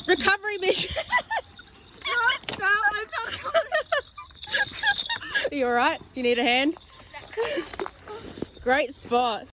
Recovery mission. No, I can't. Are you alright? Do you need a hand? Great spot.